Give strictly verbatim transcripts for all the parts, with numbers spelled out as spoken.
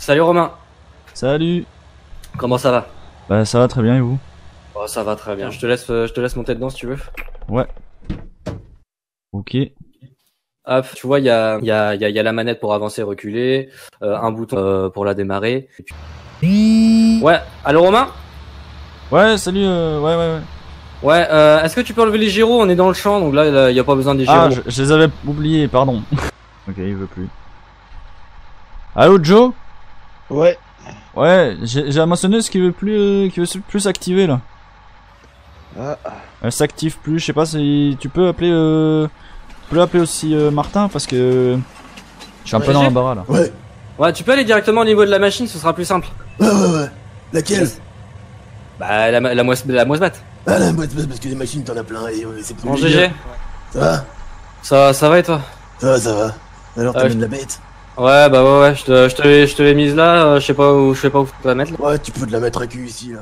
Salut Romain. Salut. Comment ça va? Bah ça va très bien et vous? Oh, ça va très bien. Je te laisse, euh, je te laisse monter dedans si tu veux. Ouais. Ok. Hop, tu vois, il y a, il y a, il y a, il y a la manette pour avancer, reculer, euh, un bouton euh, pour la démarrer. Et puis... Ouais. Allô Romain? Ouais, salut. Euh, ouais, ouais, ouais. Ouais. Euh, Est-ce que tu peux enlever les gyros? On est dans le champ, donc là, il y a pas besoin des gyros. Ah, je, je les avais oubliés, pardon. Ok, il veut plus. Allô, Joe? Ouais. Ouais, j'ai j'ai mentionné ce qui veut plus, euh, qui veut plus s'activer là. Ah. Elle s'active plus. Je sais pas si tu peux appeler. Euh... Tu peux appeler aussi euh, Martin parce que je suis un Ouais, peu dans j'ai- l'embarras là. Ouais, Ouais, tu peux aller directement au niveau de la machine, ce sera plus simple. ouais, ouais, ouais. Laquelle? Yes. Bah la, la, moisse, la moisse batte. Ah, la boîte, parce que les machines, t'en as plein et euh, c'est plus En le G G. Ça va? Ça, ça va et toi? Ça va, ça va. Alors, Euh, t'amènes je- la bête? Ouais, bah ouais, ouais. Je te, je te l'ai, je te l'ai mise là. euh, je sais pas où, je sais pas où faut la mettre. Là. Ouais, tu peux te la mettre à cul ici, là.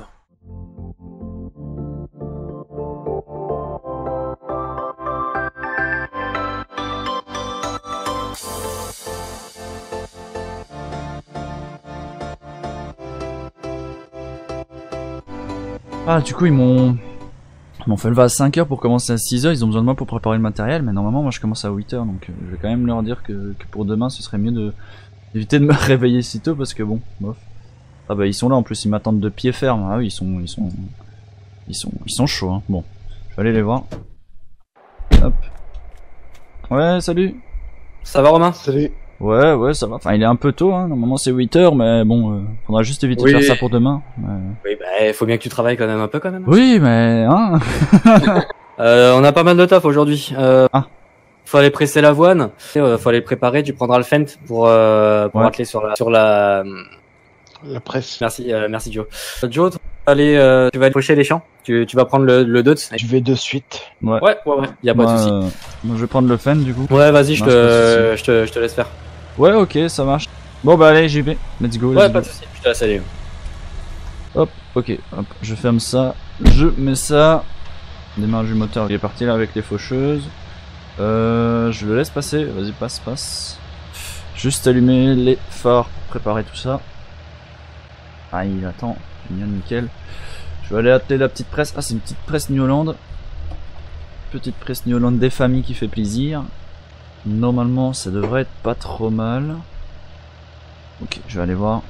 Ah, du coup, ils m'ont. Ils m'ont fait lever à cinq heures pour commencer à six heures. Ils ont besoin de moi pour préparer le matériel, mais normalement, moi je commence à huit heures. Donc, euh, je vais quand même leur dire que, que pour demain, ce serait mieux de d'éviter de me réveiller si tôt parce que bon, bof. Ah bah, ils sont là en plus, ils m'attendent de pied ferme. Ah oui, ils sont. Ils sont. Ils sont, ils sont chauds, hein. Bon, je vais aller les voir. Hop. Ouais, salut. Ça va Romain? Salut. Ouais, ouais, ça va. Enfin, il est un peu tôt, hein. Normalement, c'est huit heures, mais bon, euh, faudra juste éviter Oui. de faire ça pour demain. Ouais. Oui, bah il faut bien que tu travailles quand même un peu quand même. Oui, mais hein. Euh, on a pas mal de taf aujourd'hui. Euh, Ah. Faut aller presser l'avoine. Euh, faut aller préparer. Tu prendras le fent pour euh, pour Ouais. atteler sur la sur la. La presse. Merci euh, merci Joe. Joe, tu vas aller euh, tu vas aller pocher les champs. Tu tu vas prendre le le deux. Je vais de suite. Ouais. Ouais ouais ouais. Y a pas Moi, de souci. euh, moi, je vais prendre le fan du coup. Ouais vas-y je Non, c'est te je te je te laisse faire. Ouais, ok, ça marche. Bon, bah allez, j'y vais. Let's go. Ouais let's pas go. de souci. Je te laisse aller. Hop, ok. Hop, je ferme ça. Je mets ça. Démarrage du moteur. Il est parti là avec les faucheuses. Euh, je le laisse passer. Vas-y, passe, passe. Juste allumer les phares pour préparer tout ça. Ah, il attend. Bien, nickel. Je vais aller atteler la petite presse. Ah, c'est une petite presse New Holland. Petite presse New Holland des familles qui fait plaisir. Normalement, ça devrait être pas trop mal. Ok, je vais aller voir.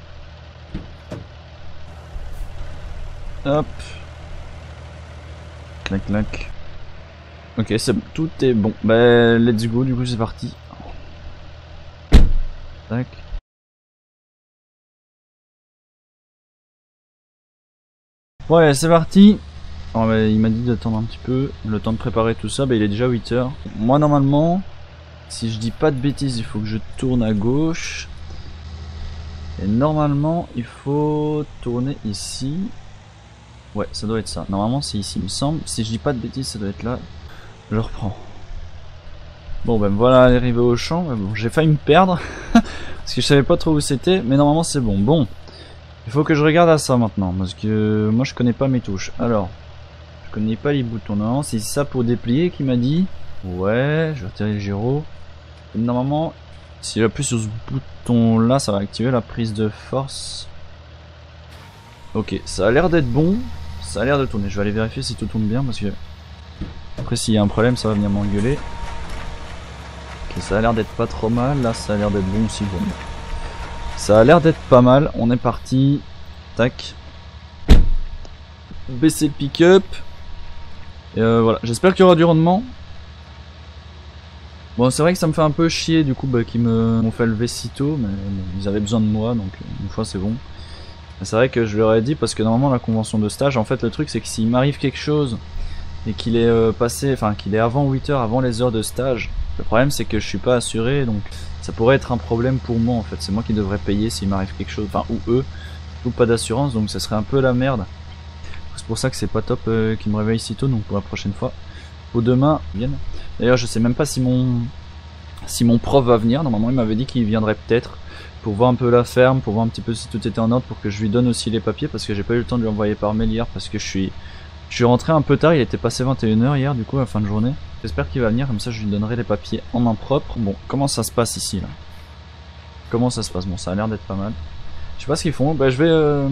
Hop. Clac, clac. Ok, c'est tout est bon. Bah, let's go, du coup, c'est parti. Tac. Ouais, c'est parti. Alors, bah, il m'a dit d'attendre un petit peu. Le temps de préparer tout ça, bah, il est déjà huit heures. Moi, normalement, si je dis pas de bêtises, il faut que je tourne à gauche. Et normalement, il faut tourner ici. Ouais, ça doit être ça. Normalement, c'est ici, il me semble. Si je dis pas de bêtises, ça doit être là. Je reprends. Bon, ben voilà, arrivé au champ. Bon, j'ai failli me perdre. Parce que je savais pas trop où c'était. Mais normalement, c'est bon. Bon. Il faut que je regarde à ça maintenant. Parce que moi, je connais pas mes touches. Alors, je connais pas les boutons. Non, c'est ça pour déplier qui m'a dit. Ouais, je vais retirer le gyro. Et normalement, si j'appuie sur ce bouton là, ça va activer la prise de force. Ok, ça a l'air d'être bon. Ça a l'air de tourner. Je vais aller vérifier si tout tourne bien parce que après s'il y a un problème, ça va venir m'engueuler. Ok, ça a l'air d'être pas trop mal. Là, ça a l'air d'être bon aussi. Bon. Ça a l'air d'être pas mal. On est parti. Tac. Baisser le pick-up. Et euh, voilà. J'espère qu'il y aura du rendement. Bon, c'est vrai que ça me fait un peu chier du coup bah, qu'ils me m'ont fait lever si tôt, mais bon, ils avaient besoin de moi, donc une fois c'est bon. C'est vrai que je leur ai dit parce que normalement la convention de stage, en fait le truc c'est que s'il m'arrive quelque chose et qu'il est euh, passé, enfin qu'il est avant huit heures, avant les heures de stage, le problème c'est que je suis pas assuré, donc ça pourrait être un problème pour moi en fait. C'est moi qui devrais payer s'il m'arrive quelque chose, enfin ou eux, ou pas d'assurance, donc ça serait un peu la merde. C'est pour ça que c'est pas top euh, qu'ils me réveillent si tôt, donc pour la prochaine fois. Pour demain, viennent. D'ailleurs, je sais même pas si mon si mon prof va venir. Normalement, il m'avait dit qu'il viendrait peut-être pour voir un peu la ferme, pour voir un petit peu si tout était en ordre, pour que je lui donne aussi les papiers, parce que j'ai pas eu le temps de lui envoyer par mail hier, parce que je suis je suis rentré un peu tard. Il était passé vingt et une heures hier, du coup, à la fin de journée. J'espère qu'il va venir, comme ça, je lui donnerai les papiers en main propre. Bon, comment ça se passe ici là? Comment ça se passe? Bon, ça a l'air d'être pas mal. Je sais pas ce qu'ils font. Bah je vais, euh...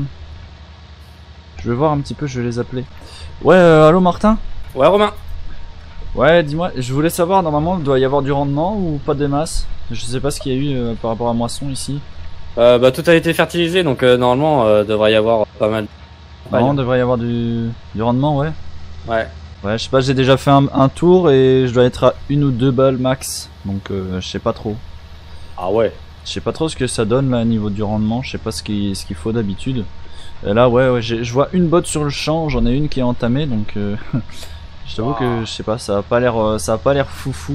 je vais voir un petit peu. Je vais les appeler. Ouais, euh, allô Martin. Ouais, Romain. Ouais, dis-moi. Je voulais savoir. Normalement, il doit y avoir du rendement ou pas des masses. Je sais pas ce qu'il y a eu euh, par rapport à moisson ici. Euh, bah tout a été fertilisé, donc euh, normalement euh, devrait y avoir pas mal. Non, il devrait y avoir du, du rendement, ouais. Ouais. Ouais, je sais pas. J'ai déjà fait un, un tour et je dois être à une ou deux balles max. Donc euh, je sais pas trop. Ah ouais. Je sais pas trop ce que ça donne là au niveau du rendement. Je sais pas ce qu'il ce qu'il faut d'habitude. Et là, ouais, ouais, je vois une botte sur le champ. J'en ai une qui est entamée, donc euh, je t'avoue Wow. que je sais pas. Ça a pas l'air, euh, ça a pas l'air foufou.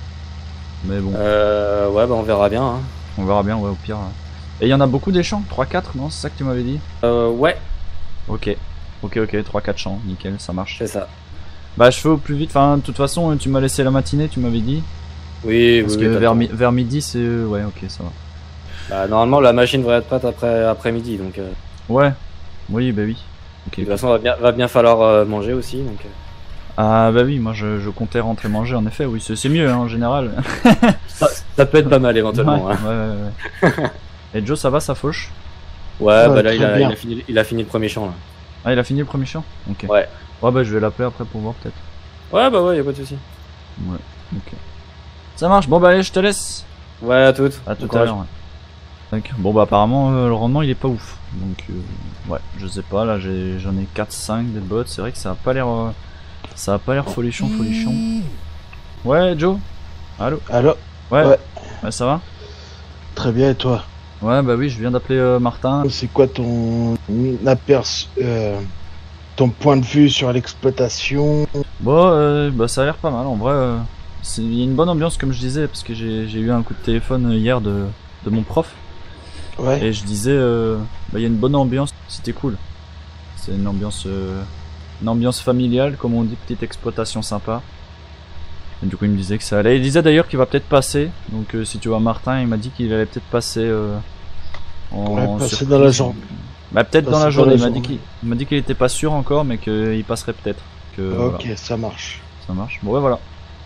Mais bon, Euh, ouais, bah on verra bien. Hein. on verra bien. Ouais, au pire. Ouais. Et il y en a beaucoup des champs. trois quatre, non? C'est ça que tu m'avais dit? Euh, ouais, Ok, ok, ok. trois quatre champs. Nickel, ça marche. c'est ça. Bah, je fais au plus vite. Enfin, de toute façon, tu m'as laissé la matinée. Tu m'avais dit. Oui, Parce oui, que oui, t'as vers, le mi- temps. vers midi, c'est ouais, ok, ça va. Bah, normalement, la machine devrait être prête après après-midi, donc euh, Ouais. Oui, bah oui. Ok. de toute façon, va bien, va bien falloir euh, manger aussi, donc. Euh... Ah bah oui, moi je, je comptais rentrer manger en effet, oui, c'est c'est mieux hein, en général. Ça, ça peut être pas mal éventuellement. Ouais, hein. ouais, ouais, ouais. Et Joe, ça va, ça fauche? Ouais, Ouais, bah là, il très a, bien. il a fini, il a fini le premier champ là. Ah, il a fini le premier champ? Ok. Ouais. Ouais, bah je vais l'appeler après pour voir peut-être. Ouais, bah ouais, y a pas de souci. Ouais, ok. Ça marche, bon bah allez, je te laisse. Ouais, à toutes. À tout Bon à courage. l'heure. Ouais. Donc, bon bah apparemment euh, le rendement il est pas ouf. Donc euh, ouais, je sais pas, là j'ai j'en ai quatre cinq des bots, c'est vrai que ça a pas l'air euh, ça a pas l'air folichon folichon. Ouais Joe. Allô. Allô? Ouais. Ouais. Ouais, ça va? Très bien, et toi? Ouais bah oui, je viens d'appeler euh, Martin. C'est quoi ton aperçu, euh, ton point de vue sur l'exploitation? Bon, euh, bah ça a l'air pas mal en vrai. Euh, c'est- il y a une bonne ambiance comme je disais parce que j'ai j'ai eu un coup de téléphone hier de, de mon prof Ouais. et je disais euh, bah il y a une bonne ambiance, c'était cool. C'est une ambiance euh, une ambiance familiale comme on dit, petite exploitation sympa. Et du coup il me disait que ça allait. Il disait d'ailleurs qu'il va peut-être passer. Donc euh, si tu vois Martin, il m'a dit qu'il allait peut-être passer euh, en Ouais, passer surprise. dans la journée. Bah peut-être dans Passer la dans journée. la Il m'a dit journée. qu'il il m'a dit qu'il était pas sûr encore, mais qu'il passerait peut-être. Que voilà, Ok, ça marche. ça marche. Bon ouais voilà.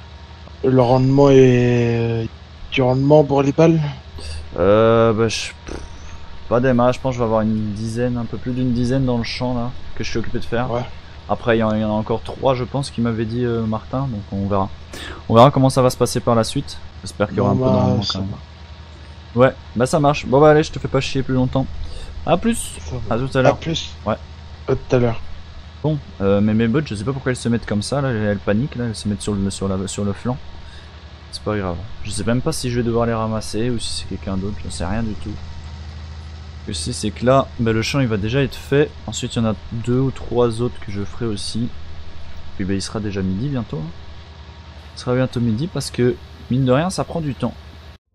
Le rendement est du rendement pour les balles? Euh, bah, je... pff, pas des masses, je pense que je vais avoir une dizaine, un peu plus d'une dizaine dans le champ là, que je suis occupé de faire. Ouais. Après, il y, en il y en a encore trois, je pense, qu'il m'avait dit euh, Martin, donc on verra. On verra comment ça va se passer par la suite. J'espère qu'il y aura un peu de Bah, rendement ça quand même. va. Ouais, bah ça marche. Bon bah allez, je te fais pas chier plus longtemps. À plus, Ça va. à tout à À l'heure. plus. Ouais. À tout à l'heure. Bon, euh, mais mes bots, je sais pas pourquoi elles se mettent comme ça, là, elles paniquent, là, elles se mettent sur le, sur la, sur le flanc. C'est pas grave. Je sais même pas si je vais devoir les ramasser ou si c'est quelqu'un d'autre, je sais rien du tout. Ce que je sais, c'est que là, bah, le champ il va déjà être fait. Ensuite, il y en a deux ou trois autres que je ferai aussi. Puis bah, il sera déjà midi bientôt. hein. Il sera bientôt midi parce que, mine de rien, ça prend du temps.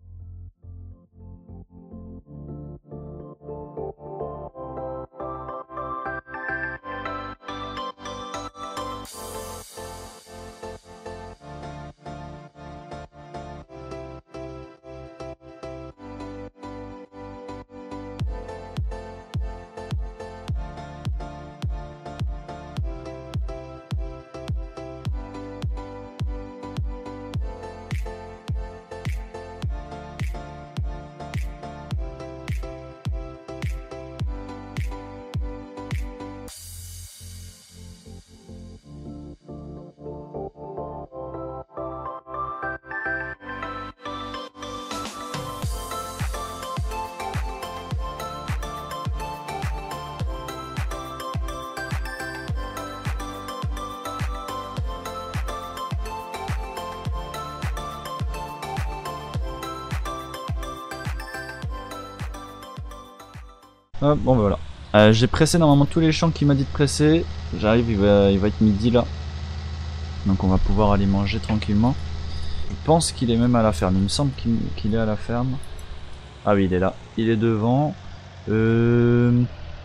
Hop, bon bah voilà. Euh, j'ai pressé normalement tous les champs qu'il m'a dit de presser. J'arrive, il va, il va être midi là. Donc on va pouvoir aller manger tranquillement. Je pense qu'il est même à la ferme. Il me semble qu'il qu'il est à la ferme. Ah oui, il est là. Il est devant. Euh...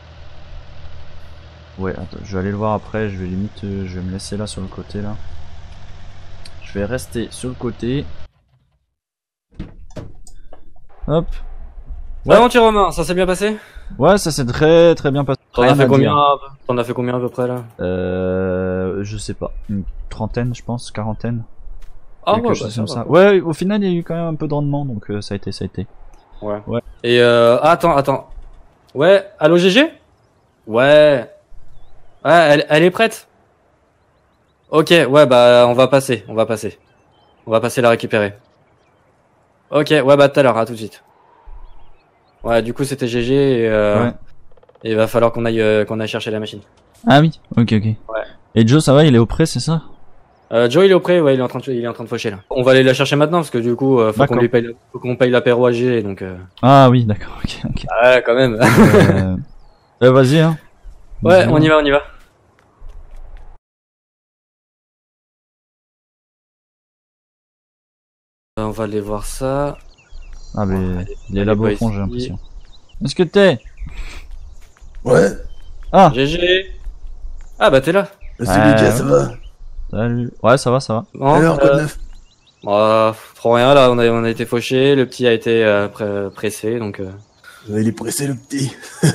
Ouais, attends, je vais aller le voir après. Je vais limite, euh, je vais me laisser là sur le côté là. Je vais rester sur le côté. Hop. Ouais, mon petit Romain, ça s'est bien passé? Ouais, ça s'est très très bien passé. T'en as Rien fait à combien? dire. T'en as fait combien à peu près là? Euh, je sais pas, une trentaine, je pense, quarantaine. Ah quelque ouais, chose bah, comme ça ça. va, quoi. Ouais, au final, il y a eu quand même un peu de rendement, donc euh, ça a été, ça a été. Ouais. Et euh, ah, attends, attends. Ouais, allô G G? Ouais. Ouais, elle, elle est prête? Ok, ouais, bah, on va passer, on va passer. On va passer la récupérer. Ok, ouais, bah, tout à l'heure, à tout de suite. Ouais, du coup, c'était G G et, euh, Ouais. et il va falloir qu'on aille, euh, qu'on aille chercher la machine. Ah oui, ok, ok. Ouais. Et Joe, ça va, il est au près, c'est ça? Euh, Joe, il est auprès, ouais, il est en train de, il est en train de faucher, là. On va aller la chercher maintenant, parce que du coup, euh, faut qu'on D'accord. lui paye, le- faut qu'on paye l'apéro à G G, donc, euh... Ah oui, d'accord, ok, ok. Ouais, quand même. euh... euh, vas-y, hein. Ouais, Vas-y, on y va, on y va. Euh, On va aller voir ça. Ah, mais Ouais, il est allez, là-bas pas au fond, j'ai ici. l'impression. Est-ce que t'es? Ouais. Ah, G G. Ah, bah, t'es là. Salut Ouais, les gars, ouais. ça va? salut. Ouais, ça va, ça va. Bon, Alors, quoi de euh, neuf? bah, trop rien, là, on a, on a été fauché, le petit a été, euh, pré- pressé, donc, euh... Ouais, il est pressé le petit.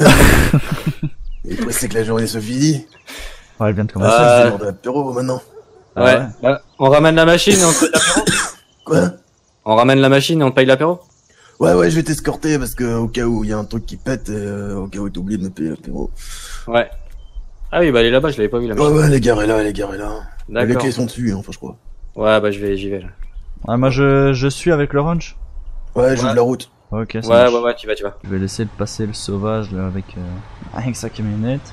Il est pressé que la journée se finisse. Ouais, il vient de Ah, commencer. ça, Euh, c'est l'heure de l'apéro maintenant. Ah ouais. ouais. Bah, on ramène la machine et on te paye l'apéro. Quoi? On ramène la machine et on te paye l'apéro. Ouais, ouais, je vais t'escorter parce que au cas où il y a un truc qui pète, et, euh, au cas où t'oublies de me payer l'apéro. Ouais. Ah oui, bah, elle est là-bas, je l'avais pas vu, la Ouais, machine. ouais, elle est garée là, elle est garée là. Les D'accord. clés sont dessus, hein, enfin, je crois. Ouais, bah, je vais, j'y vais, là. Ouais, moi, je, je suis avec le ranch. Ouais, j'ouvre Ouais. la route. Ok, ça Ouais, marche. ouais, ouais, tu vas, tu vas. Je vais laisser le passer le sauvage là avec, euh, avec sa camionnette.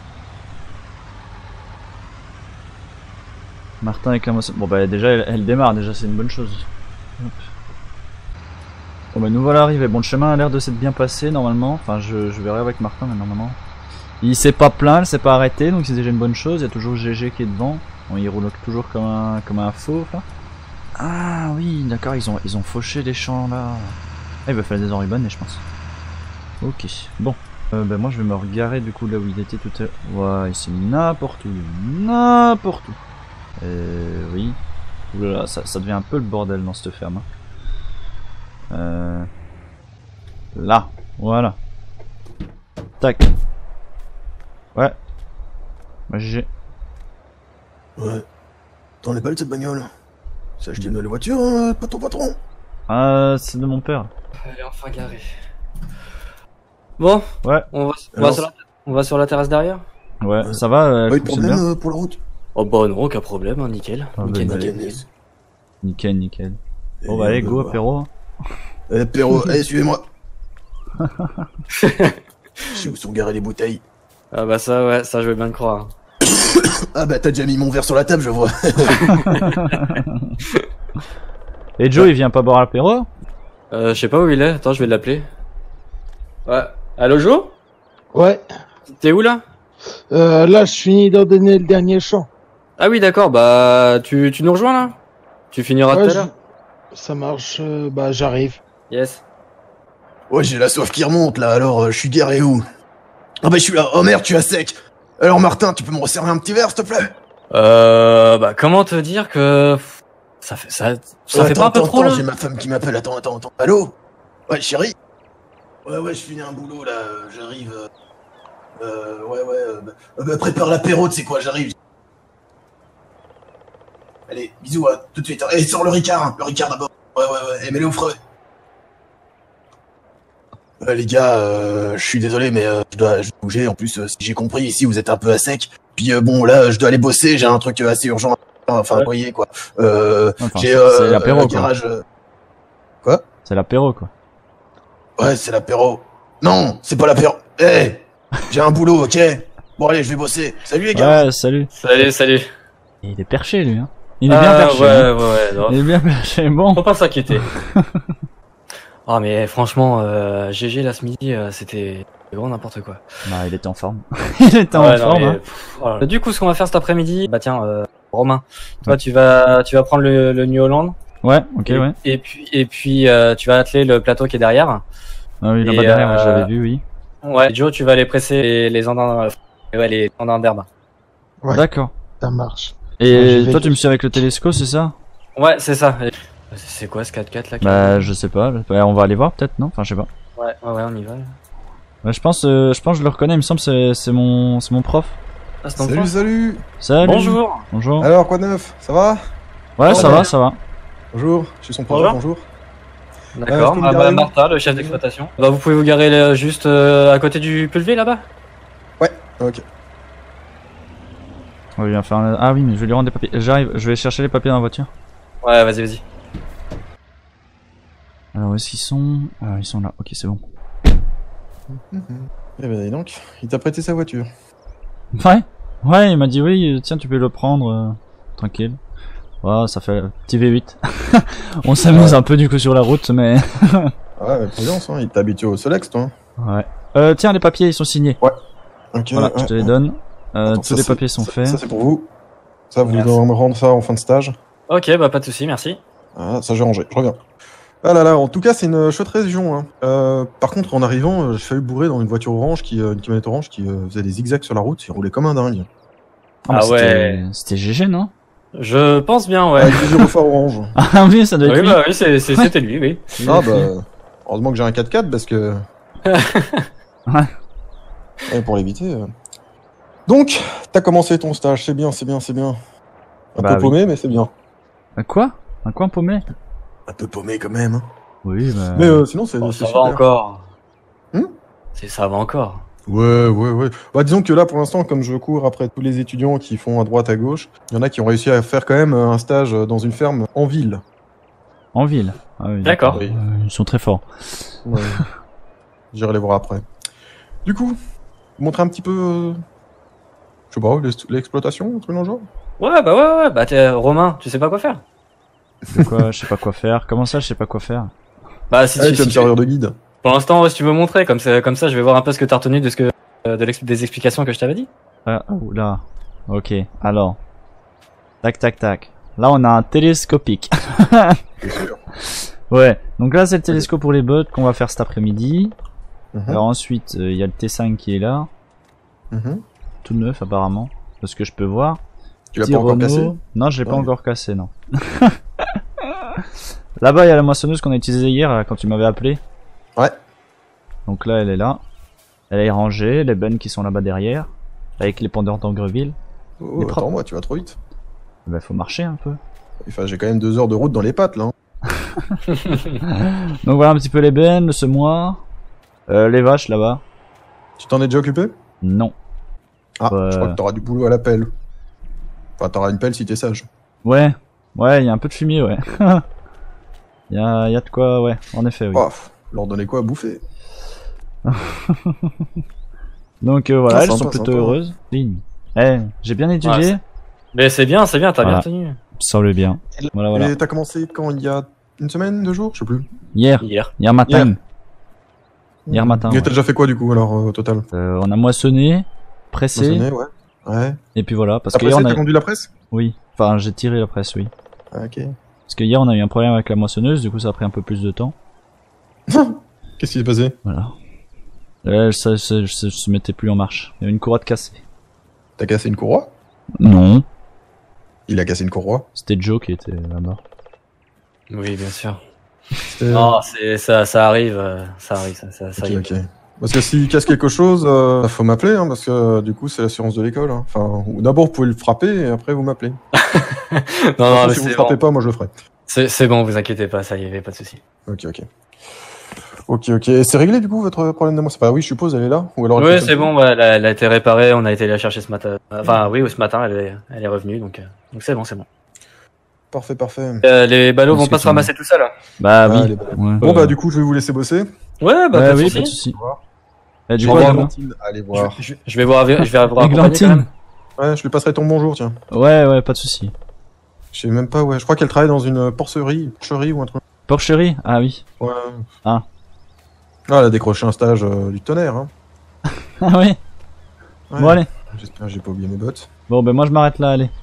Martin avec la moisson. Bon bah déjà elle, elle démarre, déjà c'est une bonne chose. Hop. Bon bah nous voilà arrivés. Bon le chemin a l'air de s'être bien passé normalement. Enfin je, je verrai avec Martin mais normalement. Il s'est pas plaint, il s'est pas arrêté donc c'est déjà une bonne chose. Il y a toujours G G qui est devant. Bon, il roule toujours comme un, comme un faux là. Ah oui d'accord ils ont, ils ont fauché les champs là. Ah, il va faire des enrubannés je pense. Ok, bon. Euh, ben moi je vais me regarer du coup là où il était tout à l'heure. Ouais, c'est n'importe où. N'importe où. Euh, oui. Oulala, ça, ça devient un peu le bordel dans cette ferme. Hein. Euh... Là, voilà. Tac. Ouais. Bah, G G. Ouais. T'en es pas de cette bagnole? C'est acheté une nouvelle voiture, hein, pas ton patron? Ah, c'est de mon père. Elle est enfin garée. Bon. Ouais. On va, on Alors, va, sur, la, on va sur la terrasse derrière. Ouais, Ouais. ça va, euh, Pas eu de fonctionne problème bien. euh, pour la route? Oh bah non, aucun problème, hein, nickel. Ah, nickel, bah, nickel. Allez, nice. Nickel, nickel. Et Bon bah allez, on va go voir. apéro. Eh, apéro, allez, suivez-moi. Je sais où sont garées les bouteilles. Ah bah ça, ouais, ça je veux bien le croire. Ah bah t'as déjà mis mon verre sur la table, je vois. Et Joe, il vient pas boire l'apéro? Euh, je sais pas où il est, attends, je vais l'appeler. Ouais. Allô Jo? Ouais. T'es où là? Euh, là, je finis d'en donner le dernier chant. Ah oui, d'accord, bah tu, tu nous rejoins là? Tu finiras Ouais, tout à je- l'heure? Ça marche, euh, bah j'arrive. Yes. Ouais, j'ai la soif qui remonte là, alors euh, je suis garé où? Ah bah je suis là, oh merde, tu as sec. Alors Martin, tu peux me resserrer un petit verre, s'il te plaît? Euh, bah comment te dire que ça fait ça, ça Ouais, fait attends, pas un peu attends, trop attends, là? j'ai ma femme qui m'appelle, attends, attends, attends. Allô? Ouais, chérie? Ouais, ouais, je finis un boulot là, euh, j'arrive. Euh, euh, ouais, ouais, euh, bah, euh, bah, prépare l'apéro, tu sais quoi, j'arrive. Allez, bisous, hein, tout de suite. Et sors le Ricard, hein, le Ricard d'abord. Ouais, ouais, ouais, et mets-le au frais. Ouais, les gars, euh, je suis désolé, mais euh, je, dois, je dois bouger. En plus, euh, si j'ai compris, ici, vous êtes un peu à sec. Puis euh, bon, là, je dois aller bosser, j'ai un truc euh, assez urgent. Enfin, Ouais. vous voyez, quoi. Euh, Enfin, j'ai c'est- euh, c'est l'apéro, un quoi. garage... euh, C'est l'apéro quoi. Ouais, c'est l'apéro. Non, c'est pas l'apéro. Eh, j'ai un boulot, ok? Bon, allez, je vais bosser. Salut, les gars. Ouais, salut. Salut, salut. Il est perché lui, hein. Il est bien Ah, perché. ouais, hein. ouais, ouais, non. Il est bien perché. Bon. Faut pas s'inquiéter. Oh mais franchement, euh, G G là ce midi, euh, c'était grand n'importe quoi. Bah, il était en forme. il était en Ouais, non, forme. mais, Hein. pff, voilà. Du coup, ce qu'on va faire cet après-midi, bah tiens, euh, Romain, toi tu vas, tu vas prendre le, le New Holland. Ouais, ok, et, ouais. et puis, et puis, euh, tu vas atteler le plateau qui est derrière. Ah oui, là-bas et, derrière, euh, ouais, j'avais vu, oui. Ouais. Joe, tu vas aller presser les, les andins, euh, ouais, les andins d'herbe. Ouais. D'accord. Ça marche. Et Ouais, je vais- toi, tu me suis avec le télescope, c'est ça? Ouais, c'est ça. Et- C'est quoi ce quatre quatre là? Bah, je sais pas. Ouais, on va aller voir peut-être, non? Enfin, je sais pas. Ouais, ouais, ouais, on y va. Ouais, je pense, euh, je pense, que je le reconnais. Il me semble, que c'est, c'est mon, c'est mon prof. Ah, c'est ton Salut, prof. salut. Salut. Bonjour. Bonjour. Alors, quoi de neuf? Ça va? Ouais, Oh, ça ouais. va, ça va. Bonjour, je suis son prof, Bonjour. bonjour. D'accord, peux me ah, garer bah, où Martha, le chef d'exploitation. Bah vous pouvez vous garer là, juste euh, à côté du pulvé là-bas. Ouais, ok. On va lui faire un... Ah oui, mais je vais lui rendre des papiers. J'arrive, je vais chercher les papiers dans la voiture. Ouais, vas-y, vas-y. Alors, où est-ce qu'ils sont? Ah, ils sont là, ok, c'est bon. Eh ben, dis donc, il t'a prêté sa voiture. Ouais, ouais, il m'a dit oui, tiens, tu peux le prendre, euh, tranquille. Ouais, ça fait petit V huit. On s'amuse un peu du coup sur la route, mais... Ouais, mais prudence, hein, il t'a habitué au Solex, toi. Ouais. Euh, tiens, les papiers, ils sont signés. Ok, Voilà, ouais, je te les ouais. donne. Euh, Attends, tous ça, les c'est- papiers sont ça- faits. Ça, c'est pour vous. Ça, vous Merci. devez me rendre ça en fin de stage. Ok, bah pas de soucis, merci. Ah, ça, j'ai rangé, je reviens. Ah là là, en tout cas, c'est une chouette région. Hein. Euh, par contre, en arrivant, euh, j'ai failli bourrer dans une voiture orange, qui, euh, une camionnette orange qui euh, faisait des zigzags sur la route, il roulait comme un dingue. Ah, bah, Ah c'était- ouais. C'était G G, non? Je pense bien, ouais. Avec des gyrophares orange. Ah oui, ça doit être oui, lui. bah oui, c'est- c'est- c'était lui, oui. Ah bah, heureusement que j'ai un quatre quatre parce que... Ouais. Ouais, pour l'éviter. euh. Donc, t'as commencé ton stage, c'est bien, c'est bien, c'est bien. Un Bah peu oui. paumé, mais c'est bien. Un quoi? Un coin paumé? Un peu paumé quand même. hein. Oui, bah... Mais euh, sinon, c'est Bon, c'est ça va super. encore. Hmm C'est ça va encore. Ouais, ouais, ouais. Bah, disons que là, pour l'instant, comme je cours après tous les étudiants qui font à droite, à gauche, il y en a qui ont réussi à faire quand même un stage dans une ferme en ville. En ville. Ah oui, D'accord. Oui. Euh, ils sont très forts. Ouais. J'irai les voir après. Du coup, montrer un petit peu, euh, je sais pas, l'ex- l'exploitation, un truc dans le genre. Ouais, bah ouais, ouais, bah t'es Romain, tu sais pas quoi faire. De quoi? Je sais pas quoi faire. Comment ça, je sais pas quoi faire? Bah si Ah, tu, tu vas si me tu- servir de guide. Pour l'instant, ouais, si tu veux montrer, comme ça, comme ça, je vais voir un peu ce que t'as retenu de ce que, euh, de l'ex- des explications que je t'avais dit. Ah, oh, là. Ok, alors. Tac, tac, tac. Là, on a un télescopique. C'est sûr. Ouais, donc là, c'est le télescope pour les bots qu'on va faire cet après-midi. Mhm, Alors ensuite, euh, il y a le T cinq qui est là. mhm. Tout neuf, apparemment. De ce que je peux voir. Tu l'as Petit pas encore Renault. cassé. Non, je l'ai pas Ouais. encore cassé, non. Là-bas, il y a la moissonneuse qu'on a utilisée hier, là, quand tu m'avais appelé. Ouais. Donc là, elle est là. Elle est rangée, les bennes qui sont là-bas derrière. Avec les pendeurs d'Angreville. Oh, Les propres. attends, moi, tu vas trop vite. Bah, faut marcher un peu. Enfin, j'ai quand même deux heures de route dans les pattes, là. hein. Donc voilà un petit peu les bennes, le semoir. Euh, les vaches là-bas. Tu t'en es déjà occupé? Non. Ah, Ouais. je crois que t'auras du boulot à la pelle. Enfin, t'auras une pelle si t'es sage. Ouais. Ouais, il y a un peu de fumier, ouais. Il y a, y a de quoi, ouais. En effet, oui. Oh, leur donner quoi à bouffer? Donc euh, voilà, Ah, elles sympa, sont plutôt sympa. heureuses. Ligne. Eh, j'ai bien étudié. Ouais, Mais c'est bien, c'est bien, t'as Voilà. bien retenu. Ça semble bien. Voilà, voilà. Et t'as commencé quand? Il y a une semaine, deux jours? Je sais plus. Hier. Hier. Hier matin. Hier. Hier matin. Et ouais. t'as déjà fait quoi, du coup, alors, euh, au total? Euh, on a moissonné, pressé, Moissonné, ouais. Ouais. et puis voilà. Parce T'as que hier pressé, on a... t'as conduit la presse? Oui. Enfin, j'ai tiré la presse, oui. Ah, ok. Parce que hier on a eu un problème avec la moissonneuse, du coup ça a pris un peu plus de temps. Qu'est-ce qui s'est passé? Voilà. Euh, ça, ça, ça se mettait plus en marche. Il y avait une courroie de cassée. T'as cassé une courroie? Non. Il a cassé une courroie? C'était Joe qui était là-bas. Oui, bien sûr. C'était- Non, c'est ça, ça arrive, euh, ça arrive, ça, ça, ça Ok, arrive. ok. Parce que s'il casse quelque chose, euh, faut m'appeler, hein, parce que euh, du coup, c'est l'assurance de l'école. Hein. Enfin, ou d'abord, vous pouvez le frapper, et après, vous m'appelez. Non, Par non, contre, mais si vous c'est frappez bon. pas, moi, je le ferai. C'est c'est bon, vous inquiétez pas, ça y est, pas de souci. Ok, ok. Ok, ok. Et c'est réglé, du coup, votre problème de moi? C'est pas, oui, je suppose, elle est là? Ou alors elle Oui, fait c'est comme bon, ouais, elle, a, elle a été réparée, on a été la chercher ce matin. Enfin, oui, ce matin, elle est, elle est revenue, donc euh, donc c'est bon, c'est bon. ça? Parfait, parfait. Euh, les ballots Est-ce vont que pas tu se ramasser tout seuls. Bah Ah, oui. elle est bonne. Ouais. Bon, bah, du coup, je vais vous laisser bosser. Ouais, bah Ouais, pas de oui, souci. pas de soucis. Au revoir. Eh, du Au coup, revoir, demain. Glantine. Allez Je, voir. je- je vais voir, je vais voir. Églantine. Ouais, je lui passerai ton bonjour, tiens. Ouais, ouais, pas de soucis. Je sais même pas, ouais. Je crois qu'elle travaille dans une porcerie, porcherie ou un truc. Porcherie? Ah oui. Ouais. Ah. Ah, elle a décroché un stage euh, du tonnerre, hein. Ah oui. Ouais. Bon allez. J'espère que j'ai pas oublié mes bottes. Bon ben moi je m'arrête là, allez.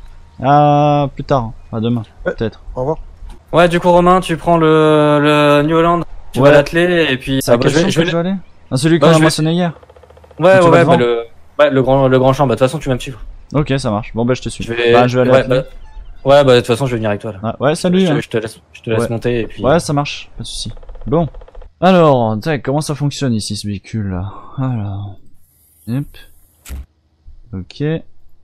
À plus tard. À demain. Ouais. Peut-être. Au revoir. Ouais, du coup, Romain, tu prends le, le New Holland, tu Ouais. vas l'atteler, et puis. C'est à Ah, bah, quel je vais, champ je vais- que je vais aller? Ah, celui Bah, qu'on je a vais- moissonné hier. Ouais, Tu ouais, vas ouais, devant bah, le, ouais, le grand, le grand champ. Bah, de toute façon, tu vas me suivre. Ok, ça marche. Bon ben je te suis. Je vais. Bah je vais aller ouais, atteler. bah, ouais, bah, de toute façon, je vais venir avec toi là. Ah, ouais, salut. je, te- hein. je te laisse, je te laisse Ouais. monter, et puis. Ouais, ça marche, pas de soucis. Bon. Alors, tac, comment ça fonctionne ici ce véhicule là? Alors. Hop. Ok. Ce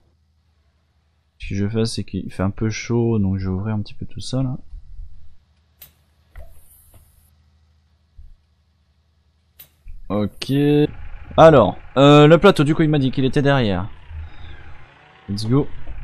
que je fais, c'est qu'il fait un peu chaud, donc je vais ouvrir un petit peu tout ça là. Ok. Alors, euh, le plateau, du coup, il m'a dit qu'il était derrière. Let's go.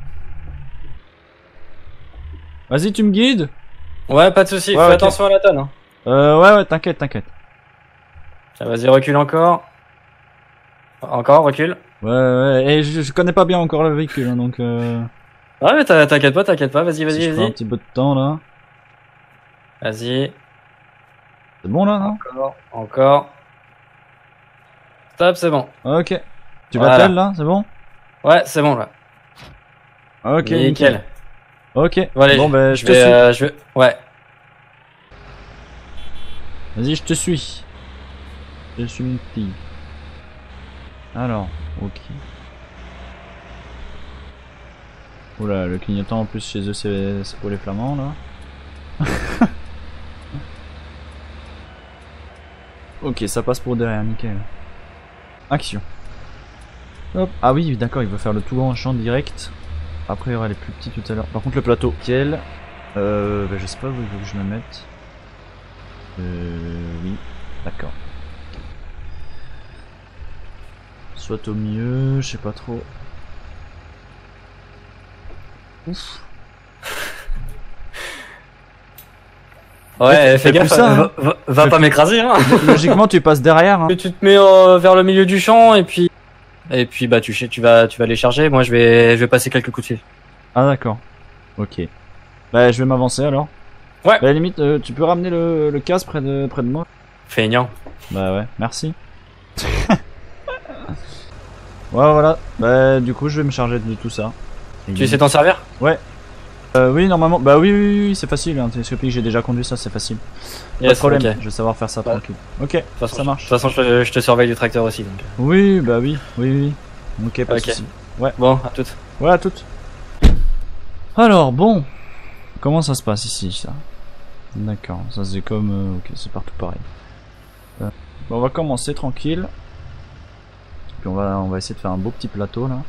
Vas-y, tu me guides? Ouais, pas de soucis, Ouais, fais ok. attention à la tonne. Hein. Euh, ouais, ouais, t'inquiète, t'inquiète. Tiens, vas-y, recule encore. Encore, recule. Ouais, ouais, et je, je connais pas bien encore le véhicule, hein, donc euh... Ouais, mais t'as- t'inquiète pas, t'inquiète pas, vas-y, si vas-y, je prends un vas-y. petit peu de temps, là. Vas-y, C'est bon, là, non? encore, encore. Stop, c'est bon. Ok. Tu Voilà. battles, là? C'est bon? Ouais, c'est bon, là. Ok, Nickel. nickel. Ok. Bon, allez, bon, ben, je, je te vais, suis. euh, je vais, ouais. Vas-y, je te suis. Je suis une fille. Alors, ok. Oula, le clignotant en plus chez eux c'est c'est pour les flamands là. Ok, ça passe pour derrière, nickel. Action. Hop. Ah oui, d'accord, il va faire le tout grand champ direct. Après il y aura les plus petits tout à l'heure. Par contre le plateau, nickel. Euh, bah, je sais pas où il veut que je me mette. Euh, oui, d'accord. Soit au milieu, je sais pas trop. Ouf. Ouais, fais fais gaffe, plus ça, euh, hein. va, va- va Fais pas plus- m'écraser, hein. Logiquement tu passes derrière. Hein. Tu te mets euh, vers le milieu du champ et puis, et puis bah tu, ch- tu vas, tu vas les charger. Moi, je vais, je vais passer quelques coups de fil. Ah d'accord. Ok. Bah je vais m'avancer alors. Ouais. Bah limite, euh, tu peux ramener le, le casque près de, près de moi. Feignant. Bah ouais, merci. Ouais voilà. Bah du coup je vais me charger de tout ça. Et Tu sais t'en servir? Euh, oui normalement. Bah oui oui, oui c'est facile. Hein. Télescopique, j'ai déjà conduit ça, c'est facile. Pas de Yes, problème. ok. Je vais savoir faire ça Ouais. tranquille. Ok. De toute façon, Ça marche. De toute façon, je, je te surveille du tracteur aussi. Donc. Oui bah oui oui oui. Ok pas Ok. de souci. Bon, à toutes. Ouais à toutes. Alors bon. Comment ça se passe ici ça? D'accord, ça c'est comme... euh, ok, c'est partout pareil. Euh, bon, on va commencer tranquille. Puis on va, on va essayer de faire un beau petit plateau là.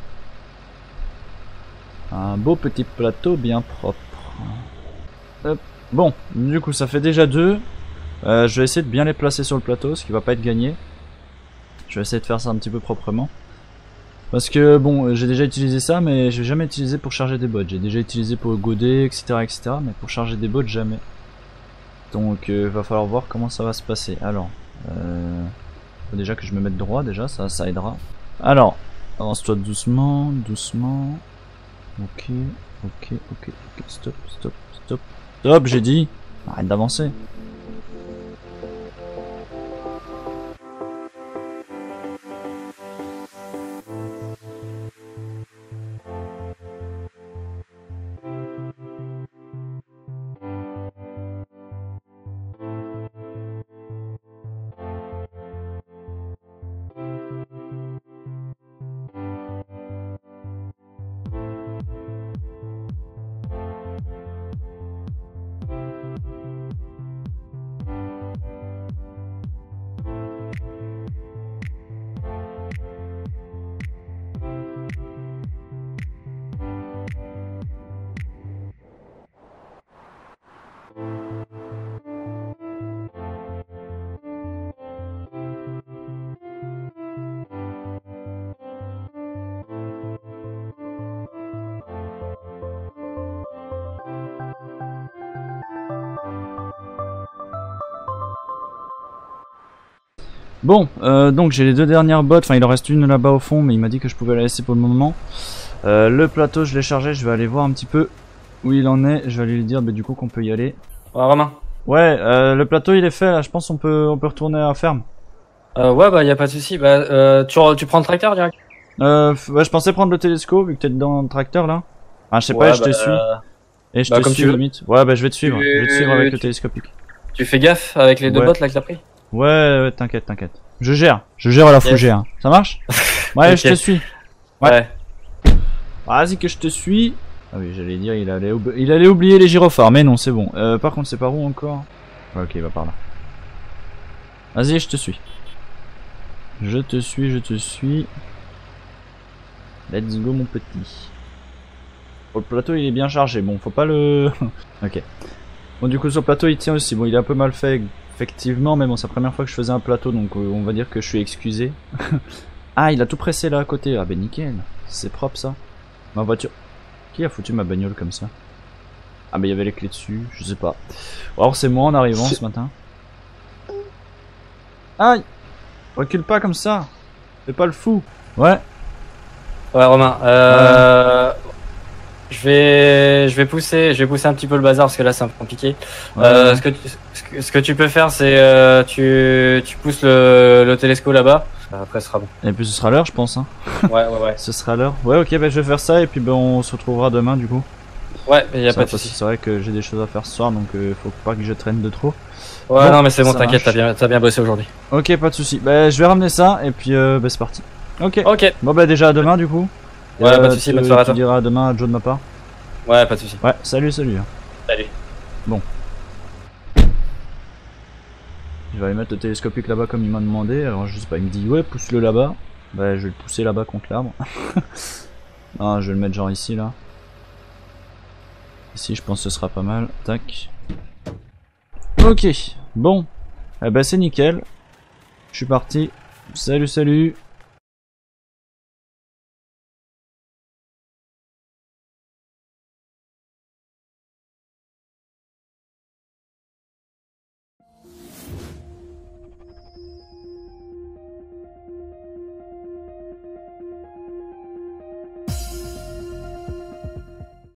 Un beau petit plateau bien propre. Hop. Bon, du coup ça fait déjà deux. Euh, je vais essayer de bien les placer sur le plateau, ce qui va pas être gagné. Je vais essayer de faire ça un petit peu proprement. Parce que bon, j'ai déjà utilisé ça, mais j'ai jamais utilisé pour charger des bots. J'ai déjà utilisé pour goder, et cetera, et cetera. Mais pour charger des bots, jamais. Donc, euh, va falloir voir comment ça va se passer. Alors, euh, faut déjà que je me mette droit, déjà, ça, ça aidera. Alors, avance-toi doucement, doucement. Ok, ok, ok, ok. Stop, stop, stop, stop. J'ai dit. Arrête d'avancer. Bon, euh, donc j'ai les deux dernières bottes, enfin il en reste une là-bas au fond, mais il m'a dit que je pouvais la laisser pour le moment. Euh, le plateau je l'ai chargé, je vais aller voir un petit peu où il en est, je vais aller lui dire bah, du coup qu'on peut y aller. Ouais, Romain. Ouais, euh, le plateau il est fait là, je pense on peut on peut retourner à la ferme. Euh, ouais, bah y a pas de souci. Bah, euh, tu, tu prends le tracteur direct. Euh, ouais, je pensais prendre le télescope vu que t'es dans le tracteur là. Ah je sais pas, Ouais, je te bah, suis. euh, Et je bah, te comme suis tu veux. limite. Ouais bah je vais te suivre, Tu- je vais te suivre avec le tu- télescopique. Tu fais gaffe avec les deux Ouais. bottes là que t'as pris. Ouais, ouais t'inquiète, t'inquiète. Je gère, je gère à la Yes. fougère. Ça marche? Ouais, Ok. je te suis. Ouais. Ouais. Vas-y que je te suis. Ah oui, j'allais dire, il allait, oub- il allait oublier les gyrophares, mais non, c'est bon. Euh, par contre, c'est par où encore? Ouais, ok, il va par là. Vas-y, je te suis. Je te suis, je te suis. Let's go, mon petit. Bon, le plateau, il est bien chargé. Bon, faut pas le... ok. Bon, du coup, sur le plateau, il tient aussi. Bon, il est un peu mal fait. Effectivement, mais bon, c'est la première fois que je faisais un plateau, donc euh, on va dire que je suis excusé. Ah, il a tout pressé là à côté. Ah ben nickel, c'est propre ça. Ma voiture... Qui a foutu ma bagnole comme ça? Ah ben il y avait les clés dessus, je sais pas. Alors c'est moi en arrivant ce matin. Aïe! Recule pas comme ça. Fais pas le fou. Ouais. Ouais, Romain, euh... Je vais, je vais pousser, je vais pousser un petit peu le bazar parce que là c'est un peu compliqué. Ouais, euh, ouais. Ce que tu, ce que, ce que tu peux faire, c'est euh, tu, tu pousses le, le télescope là-bas. Après, ce sera bon. Et puis ce sera l'heure, je pense. Hein. Ouais, ouais, ouais. Ce sera l'heure. Ouais, ok, bah je vais faire ça et puis ben on se retrouvera demain du coup. Ouais, mais y a Ça, pas de parce que souci. c'est vrai que j'ai des choses à faire ce soir, donc euh, faut pas que je traîne de trop. Ouais, Bon, non, mais c'est bon, ça t'inquiète, t'as marche. bien, t'as bien bossé aujourd'hui. Ok, pas de souci. Bah je vais ramener ça et puis euh, bah c'est parti. Ok. Ok. Bon bah déjà à demain du coup. Ouais, pas de souci, tu- bonne soirée à Tu toi. diras à demain à Joe de ma part. Ouais, pas de souci. Ouais, salut, salut. Salut. Je vais aller mettre le télescopique là-bas comme il m'a demandé. Alors je sais pas, il me dit ouais, pousse-le là-bas. Bah je vais le pousser là-bas contre l'arbre. Non, je vais le mettre genre ici là. Ici, je pense que ce sera pas mal. Tac. Ok, bon. Eh ben c'est nickel. Je suis parti. Salut, salut.